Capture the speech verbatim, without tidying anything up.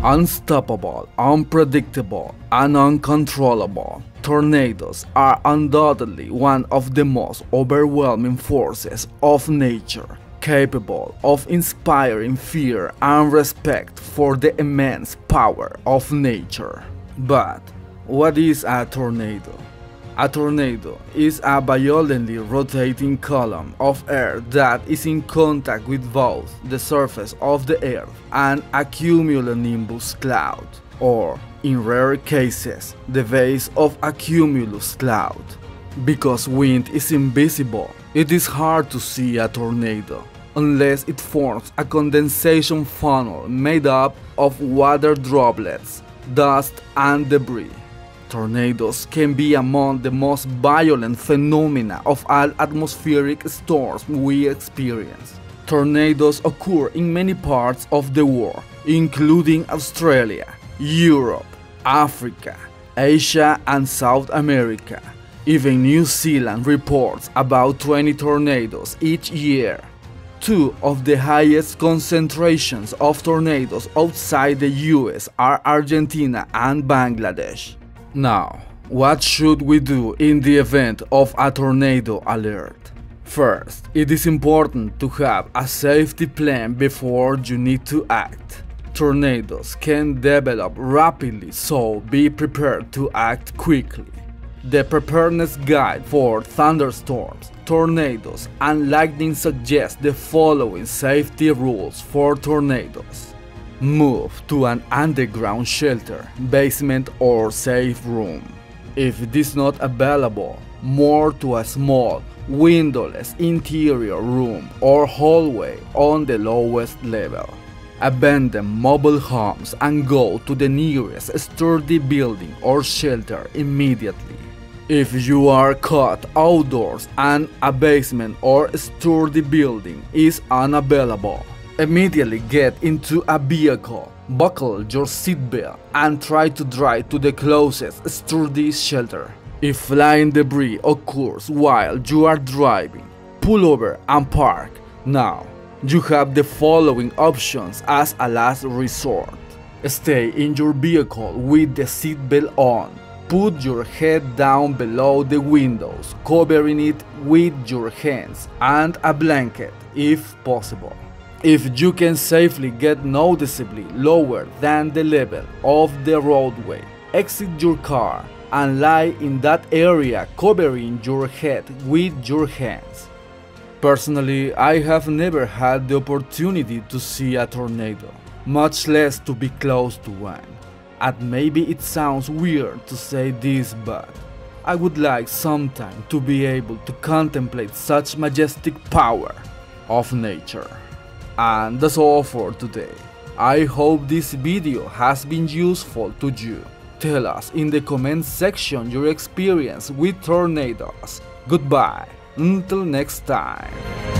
Unstoppable, unpredictable, and uncontrollable, tornadoes are undoubtedly one of the most overwhelming forces of nature, capable of inspiring fear and respect for the immense power of nature. But what is a tornado? A tornado is a violently rotating column of air that is in contact with both the surface of the earth and a cumulonimbus cloud, or, in rare cases, the base of a cumulus cloud. Because wind is invisible, it is hard to see a tornado, unless it forms a condensation funnel made up of water droplets, dust, and debris. Tornadoes can be among the most violent phenomena of all atmospheric storms we experience. Tornadoes occur in many parts of the world, including Australia, Europe, Africa, Asia, and South America. Even New Zealand reports about twenty tornadoes each year. Two of the highest concentrations of tornadoes outside the U S are Argentina and Bangladesh. Now, what should we do in the event of a tornado alert? First, it is important to have a safety plan before you need to act. Tornadoes can develop rapidly, so be prepared to act quickly. The Preparedness Guide for Thunderstorms, Tornadoes, and Lightning suggests the following safety rules for tornadoes. Move to an underground shelter, basement, or safe room. If it is not available, move to a small, windowless interior room or hallway on the lowest level. Abandon mobile homes and go to the nearest sturdy building or shelter immediately. If you are caught outdoors and a basement or sturdy building is unavailable, immediately get into a vehicle, buckle your seatbelt, and try to drive to the closest sturdy shelter. If flying debris occurs while you are driving, pull over and park. Now, you have the following options as a last resort. Stay in your vehicle with the seatbelt on. Put your head down below the windows, covering it with your hands and a blanket if possible. If you can safely get noticeably lower than the level of the roadway, exit your car and lie in that area covering your head with your hands. Personally, I have never had the opportunity to see a tornado, much less to be close to one. And maybe it sounds weird to say this, but I would like sometime to be able to contemplate such majestic power of nature. And that's all for today. I hope this video has been useful to you. Tell us in the comment section your experience with tornadoes. Goodbye, until next time.